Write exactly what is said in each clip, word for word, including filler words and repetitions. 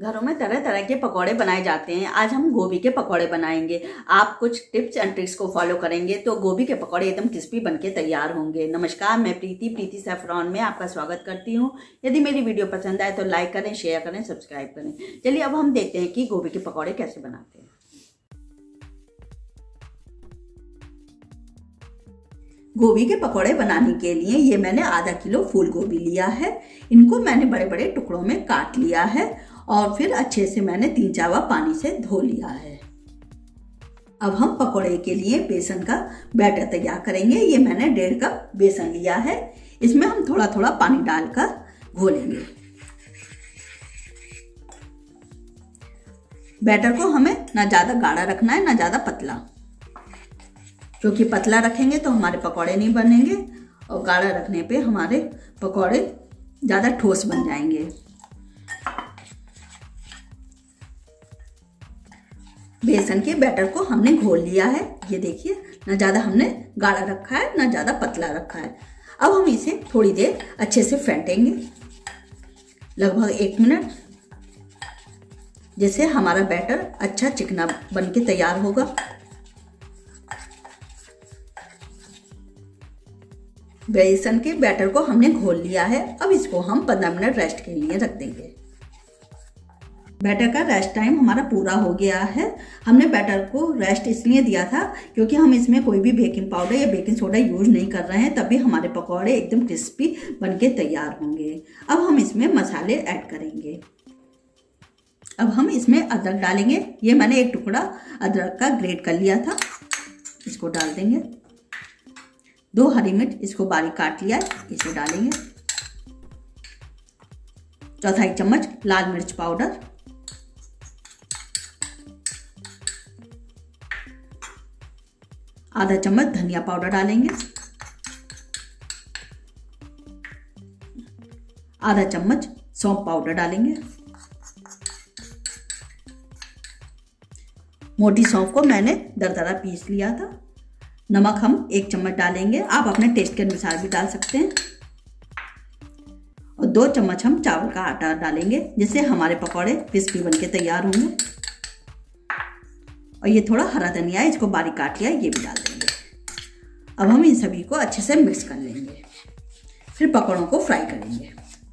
घरों में तरह तरह के पकौड़े बनाए जाते हैं। आज हम गोभी के पकौड़े बनाएंगे। आप कुछ टिप्स एंड ट्रिक्स को फॉलो करेंगे तो गोभी के पकौड़े एकदम क्रिस्पी बनके तैयार होंगे। नमस्कार, मैं प्रीति प्रीति सैफरॉन में आपका स्वागत करती हूँ। यदि मेरी वीडियो पसंद आए तो लाइक करें, शेयर करें, सब्सक्राइब करें। चलिए अब हम देखते हैं कि गोभी के पकौड़े कैसे बनाते हैं। गोभी के पकौड़े बनाने के लिए ये मैंने आधा किलो फूल गोभी लिया है। इनको मैंने बड़े बड़े टुकड़ों में काट लिया है और फिर अच्छे से मैंने तीन चार बार पानी से धो लिया है। अब हम पकौड़े के लिए बेसन का बैटर तैयार करेंगे। ये मैंने डेढ़ कप बेसन लिया है। इसमें हम थोड़ा थोड़ा पानी डालकर घोलेंगे। बैटर को हमें ना ज्यादा गाढ़ा रखना है ना ज्यादा पतला, क्योंकि पतला रखेंगे तो हमारे पकौड़े नहीं बनेंगे और गाढ़ा रखने पे हमारे पकौड़े ज़्यादा ठोस बन जाएंगे। बेसन के बैटर को हमने घोल लिया है। ये देखिए, ना ज़्यादा हमने गाढ़ा रखा है ना ज़्यादा पतला रखा है। अब हम इसे थोड़ी देर अच्छे से फेंटेंगे, लगभग एक मिनट, जिससे हमारा बैटर अच्छा चिकना बन के तैयार होगा। बेसन के बैटर को हमने घोल लिया है। अब इसको हम पंद्रह मिनट रेस्ट के लिए रख देंगे। बैटर का रेस्ट टाइम हमारा पूरा हो गया है। हमने बैटर को रेस्ट इसलिए दिया था क्योंकि हम इसमें कोई भी बेकिंग पाउडर या बेकिंग सोडा यूज नहीं कर रहे हैं, तभी हमारे पकौड़े एकदम क्रिस्पी बनके तैयार होंगे। अब हम इसमें मसाले ऐड करेंगे। अब हम इसमें अदरक डालेंगे। ये मैंने एक टुकड़ा अदरक का ग्रेट कर लिया था, इसको डाल देंगे। दो हरी मिर्च इसको बारीक काट लिया है, इसे डालेंगे। चौथाई चम्मच लाल मिर्च पाउडर, आधा चम्मच धनिया पाउडर डालेंगे, आधा चम्मच सौंफ पाउडर डालेंगे। मोटी सौंफ को मैंने दरदरा पीस लिया था। नमक हम एक चम्मच डालेंगे, आप अपने टेस्ट के अनुसार भी डाल सकते हैं। और दो चम्मच हम चावल का आटा डालेंगे, जिससे हमारे पकौड़े क्रिस्पी बनके तैयार होंगे। और ये थोड़ा हरा धनिया है, इसको बारीक काट लिया, ये भी डाल देंगे। अब हम इन सभी को अच्छे से मिक्स कर लेंगे, फिर पकौड़ों को फ्राई करेंगे।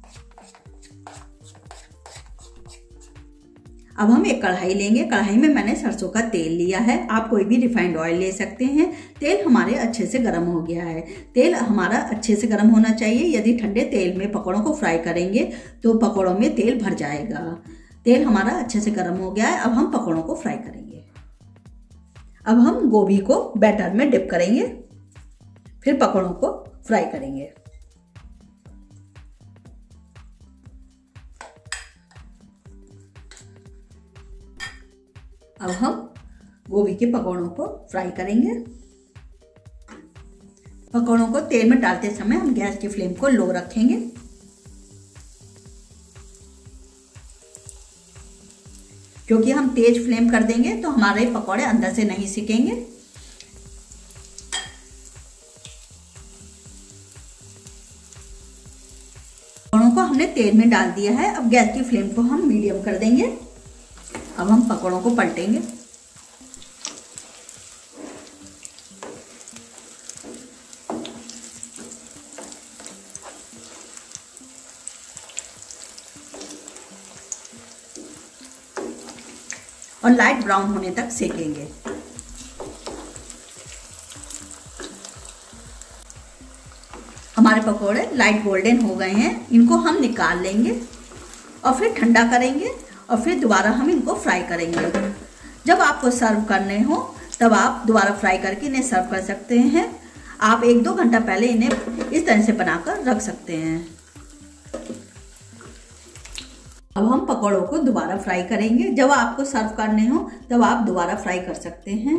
अब हम एक कढ़ाई लेंगे। कढ़ाई में मैंने सरसों का तेल लिया है। आप कोई भी रिफाइंड ऑयल ले सकते हैं। तेल हमारे अच्छे से गर्म हो गया है। तेल हमारा अच्छे से गर्म होना चाहिए। यदि ठंडे तेल में पकौड़ों को फ्राई करेंगे तो पकौड़ों में तेल भर जाएगा। तेल हमारा अच्छे से गर्म हो गया है। अब हम पकौड़ों को फ्राई करेंगे। अब हम गोभी को बैटर में डिप करेंगे, फिर पकौड़ों को फ्राई करेंगे। अब हम गोभी के पकौड़ों को फ्राई करेंगे। पकौड़ों को तेल में डालते समय हम गैस की फ्लेम को लो रखेंगे, क्योंकि हम तेज फ्लेम कर देंगे तो हमारे पकौड़े अंदर से नहीं सिकेंगे। पकौड़ों को हमने तेल में डाल दिया है। अब गैस की फ्लेम को हम मीडियम कर देंगे। अब हम पकौड़ों को पलटेंगे। और लाइट ब्राउन होने तक सेकेंगे। हमारे पकौड़े लाइट गोल्डन हो गए हैं। इनको हम निकाल लेंगे और फिर ठंडा करेंगे और फिर दोबारा हम इनको फ्राई करेंगे। जब आपको सर्व करने हो तब आप दोबारा फ्राई करके इन्हें सर्व कर सकते हैं। आप एक दो घंटा पहले इन्हें इस तरह से बनाकर रख सकते हैं। अब हम पकौड़ों को दोबारा फ्राई करेंगे। जब आपको सर्व करने हो तब आप दोबारा फ्राई कर सकते हैं।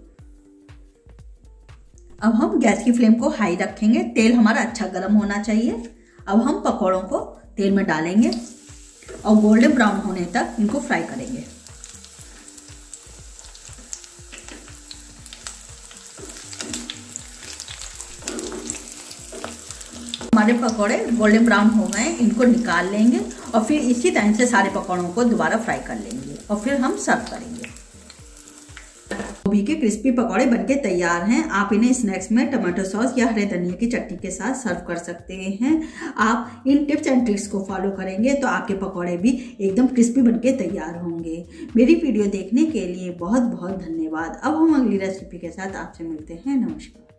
अब हम गैस की फ्लेम को हाई रखेंगे। तेल हमारा अच्छा गर्म होना चाहिए। अब हम पकौड़ों को तेल में डालेंगे और गोल्डन ब्राउन होने तक इनको फ्राई करेंगे। हमारे हमारे पकौड़े गोल्डन ब्राउन हो गए, इनको निकाल लेंगे और फिर इसी टाइम से सारे पकौड़ों को दोबारा फ्राई कर लेंगे और फिर हम सर्व करेंगे। गोभी के क्रिस्पी पकौड़े बनके तैयार हैं। आप इन्हें स्नैक्स में टमाटो सॉस या हरे धनिया की चटनी के साथ सर्व कर सकते हैं। आप इन टिप्स एंड ट्रिक्स को फॉलो करेंगे तो आपके पकौड़े भी एकदम क्रिस्पी बनके तैयार होंगे। मेरी वीडियो देखने के लिए बहुत बहुत धन्यवाद। अब हम अगली रेसिपी के साथ आपसे मिलते हैं। नमस्कार।